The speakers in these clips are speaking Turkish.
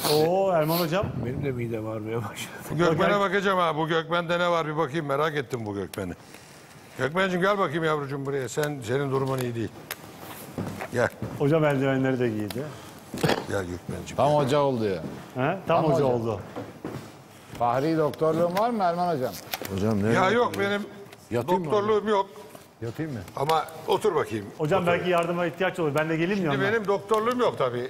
Oo Erman hocam. Benim de midem ağrımaya başladı. Bu Gökmen'e bakacağım ha. Bu Gökmen'de ne var bir bakayım, merak ettim bu Gökmen'i. Gökmen'cim gel bakayım yavrucuğum buraya. Senin durumun iyi değil. Gel. Hocam eldivenleri de giydi. Gel Gökmen'cim. Tam hoca oldu ya. He? Tam hoca oldu. Fahri doktorluğun var mı Erman hocam? Hocam ne? Ya yok benim Yatayım mı doktorluğum yok. Yatayım mı? Ama otur bakayım. Hocam belki yardıma ihtiyaç olur. Ben de geleyim mi Şimdi yanına? benim doktorluğum yok tabii.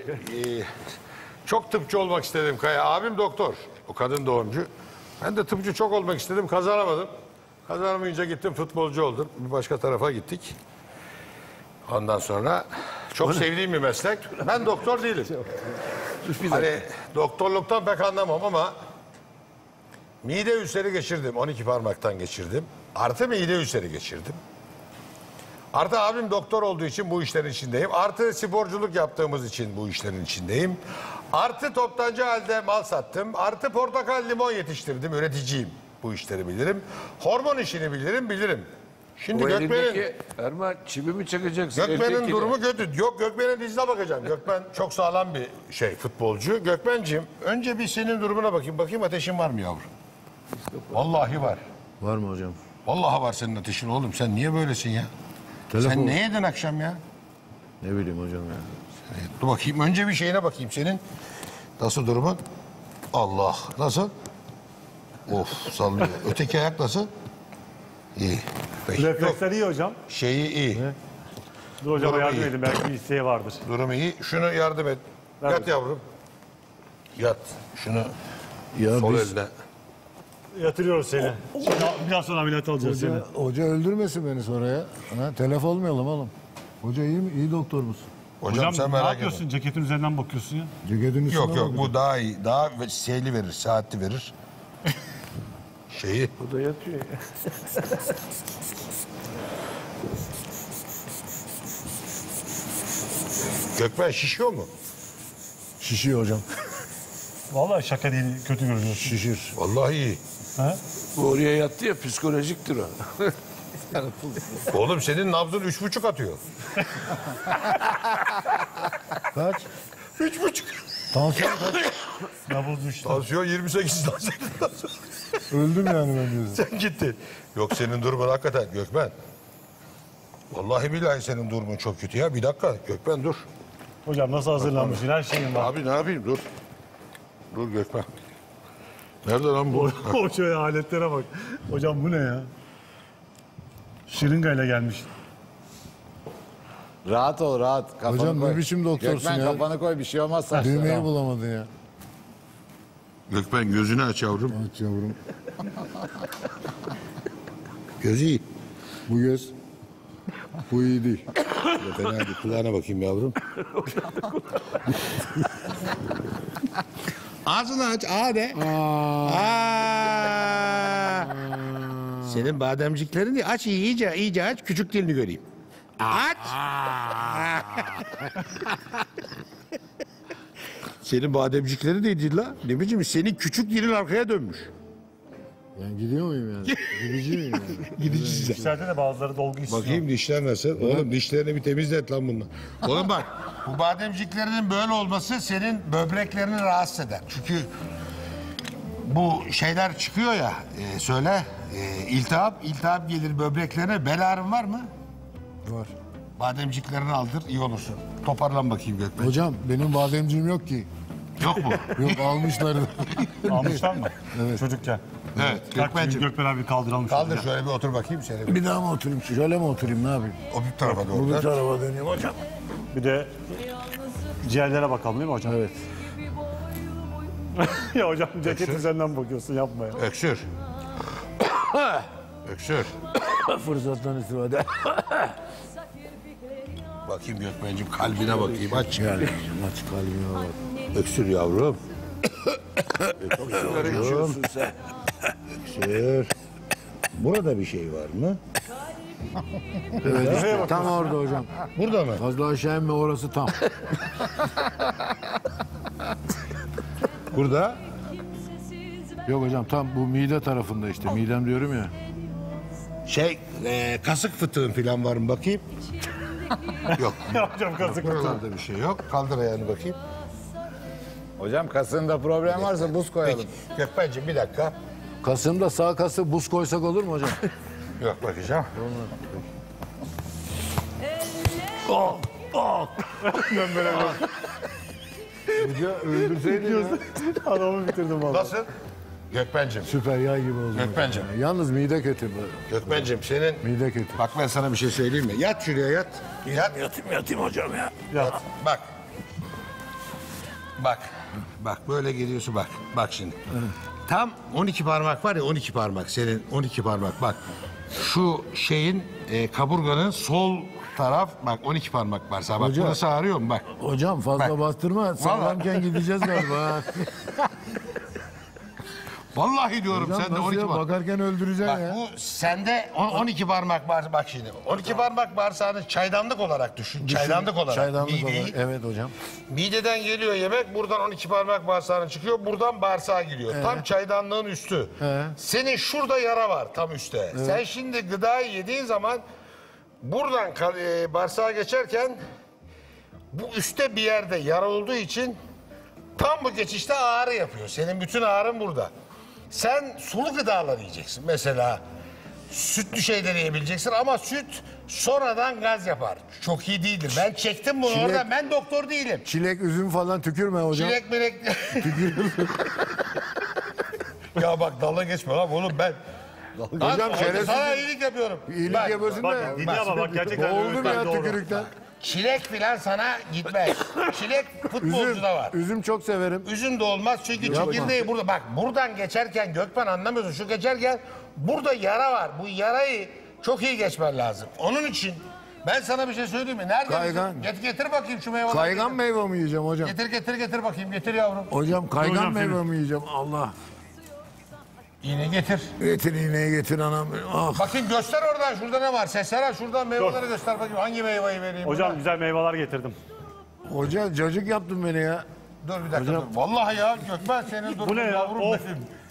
Çok tıpçı olmak istedim Kaya. Abim doktor. O kadın doğumcu. Ben de tıpçı çok olmak istedim. Kazanamadım. Kazanamayınca gittim futbolcu oldum. Bir başka tarafa gittik. Ondan sonra çok sevdiğim bir meslek. Ben doktor değilim. Hani doktorluktan pek anlamam ama mide ülseri geçirdim. 12 parmaktan geçirdim. Artı mide ülseri geçirdim. Artı abim doktor olduğu için bu işlerin içindeyim. Artı sporculuk yaptığımız için bu işlerin içindeyim. Artı toptancı halde mal sattım. Artı portakal limon yetiştirdim. Üreticiyim. Bu işleri bilirim. Hormon işini bilirim. Şimdi O Gökmen'in elindeki Erman çivi mi çakacaksın? Gökmen'in Elindeki durumu kötü. Yok Gökmen'in dizine bakacağım. Gökmen çok sağlam bir futbolcu. Gökmen'cim önce bir senin durumuna bakayım. Bakayım ateşin var mı yavrum? Vallahi var. Var mı hocam? Vallahi var senin ateşin oğlum. Sen niye böylesin ya? Telefon. Sen ne yedin akşam ya? Ne bileyim hocam ya. Dur bakayım. Önce bir şeyine bakayım senin. Nasıl durumun? Allah. Nasıl? Of sallıyor. Öteki ayak nasıl? İyi. Peki. Refleksler iyi hocam. Şeyi iyi. Dur hocama Durumu yardım iyi. edin. Belki bir isteği vardır. Durumu iyi. Şunu yardım et. Ver Yat hocam. yavrum. Yat. Şunu Ya sol biz eline. Yatırıyoruz seni. Şimdi biraz sonra ameliyat alacağız seni. Hoca öldürmesin beni sonra ya. Ha, telef olmayalım oğlum. Hoca iyi mi? İyi doktor musun? Hocam, sen ne merak yapıyorsun? etme. Ceketin üzerinden bakıyorsun ya. Ceketin üstüne Yok bakın. bu daha iyi. Daha şeyli verir. Saatli verir. Şeyi. o da yatıyor ya. Gökmen şişiyor mu? Şişiyor hocam. Vallahi şaka değil. Kötü görünüyorsun. Şişir. Vallahi iyi. Ha? Bu oraya yattı ya psikolojiktir o. Oğlum senin nabzın 3,5 atıyor. Kaç? 3,5. Tansiyon kaç? Nabız düştü. Tansiyon 28. Öldüm yani ben diyorsun. Sen gittin. Yok senin durumun hakikaten Gökmen. Vallahi billahi senin durumun çok kötü ya. Bir dakika Gökmen dur. Hocam nasıl hazırlanmışsın? Her şeyin var. Abi ne yapayım dur. Dur Gökmen. Nerede lan bu? O şöyle aletlere bak. Hocam bu ne ya? Şırıngayla gelmiş. Rahat ol rahat. Kafanı Hocam ne koy. biçim doktorsun Gökmen, ya? kafanı koy bir şey olmaz saçlara. Düğmeyi bulamadın ya. Gökmen gözünü aç yavrum. Aç yavrum. Gözü iyi. Bu göz. Bu iyi değil. Fena değil. Kulağına bakayım yavrum. Ağzını aç. Aa de. Aa. Senin bademciklerini aç iyice aç. Küçük dilini göreyim. Aç. Senin bademcikleri neydi la? Ne biçim? Senin küçük dilin arkaya dönmüş. Yani gidiyor muyum yani? Gidici miyim yani? Gidici sen. İçeride de bazıları dolgu istiyor. Bakayım dişler nasıl? Oğlum dişlerini bir temizlet lan bunlar. Oğlum bak bu bademciklerinin böyle olması senin böbreklerini rahatsız eder. Çünkü bu şeyler çıkıyor ya söyle iltihap gelir böbreklerine. Bel ağrın var mı? Var. Bademciklerini aldır iyi olursun. Toparlan bakayım Gökmen. Hocam benim bademciğim yok ki. Yok mu? Yok almışlar. Almışlar mı? Evet. Çocukken. Evet. Gökmen'cim. Gökmen abi kaldıralım. Kaldır şunu. şöyle bir otur bakayım seni. Bir daha mı oturayım? Şöyle mi oturayım? Ne yapayım? O bir tarafa Bu doğru. bir dön. tarafa döneyim hocam. Bir de ciğerlere bakalım değil mi hocam? Evet. Ya hocam ceket üzerinden bakıyorsun yapma ya. Öksür. Öksür. Fırsattan istifade. Bakayım Gökmen'cim kalbine bakayım aç. Yani aç kalbime bak. Öksür yavrum. Sigara içiyorsun sen. Öksür. Burada bir şey var mı? Evet işte tam orada hocam. Burada mı? Fazla aşağı inme orası tam. Burada. Yok hocam tam bu mide tarafında işte. Midem diyorum ya. Kasık fıtığın falan var mı bakayım? Yok. Ya hocam kazık. Buralarda bir şey yok. Kaldır ayağını bakayım. Hocam kasında problem varsa buz koyalım. Peki. Gökmen'ciğim bir dakika. Kasım'da sağ kası buz koysak olur mu hocam? Yok bakacağım. Hoca öldürseydin ya. Adamı bitirdim valla. Nasıl? Gökmen'ciğim. Süper yay gibi oldu. Gökmen'ciğim. Yalnız mide kötü bu. Gökmen'ciğim senin... Mide kötü. Bak ben sana bir şey söyleyeyim mi? Yat şuraya yat. Yatayım hocam ya. Yat. Bak. Bak böyle geliyorsun bak. Bak şimdi. Tam 12 parmak var ya 12 parmak senin 12 parmak bak. Şu şeyin kaburganın sol taraf bak 12 parmak var. Bak Hocam. burası ağrıyor mu bak. Hocam fazla Bak. bastırma. Sağlamken gideceğiz galiba. Vallahi diyorum Hocam sende nasıl 12 ya? parmak. Bakarken öldüreceksin Bak ya. bu sende 12 parmak var bak şimdi. 12 parmak bağırsağını çaydanlık olarak düşün. Çaydanlık olarak. Çaydanlık Mideyi- olarak. Evet hocam. Mideden geliyor yemek, buradan 12 parmak bağırsağına çıkıyor, buradan bağırsağa giriyor. Tam çaydanlığın üstü. Senin şurada yara var tam üstte. Sen şimdi gıdayı yediğin zaman buradan bağırsağa geçerken bu üstte bir yerde yara olduğu için tam bu geçişte ağrı yapıyor. Senin bütün ağrın burada. Sen sulu gıdalar yiyeceksin. Mesela sütlü şeyleri yiyebileceksin ama süt sonradan gaz yapar. Çok iyi değildir. Ben çektim bunu Çilek- orada. Ben doktor değilim. Çilek, üzüm falan tükürme hocam. Çilek milek... Ya bak dalga geçme lan oğlum ben... Hocam Lan, şerefsiz. sana iyilik yapıyorum. İyilik Bak, yapıyorsun Bak da. dinle ama bak gerçekten Boğuldum öğretmen ya doğru. tükürükten. çilek filan sana gitmez. Çilek futbolcuda var. Üzüm çok severim. Üzüm de olmaz çünkü çekirdeği burada. Bak buradan geçerken Gökmen anlamıyorsun. Şu geçerken burada yara var. Bu yarayı çok iyi geçmen lazım. Onun için ben sana bir şey söyleyeyim mi? Nerede? Kaygan. Getir bakayım şu meyveleri. Kaygan meyve mi yiyeceğim hocam? Getir bakayım. Getir yavrum. Hocam kaygan Hocam meyve senin. mi yiyeceğim? Allah. Yine getir. Getir iğneyi getir anam. Ah. Bakayım göster oradan. Şurada ne var? Sesler al. Şuradan meyveleri göster bakayım. Hangi meyveyi vereyim? Hocam buna? güzel meyveler getirdim. Hoca cacık yaptın beni ya. Dur bir dakika dur. Vallahi ya Gökmen senin durumun ne ya? yavrum Of. benim.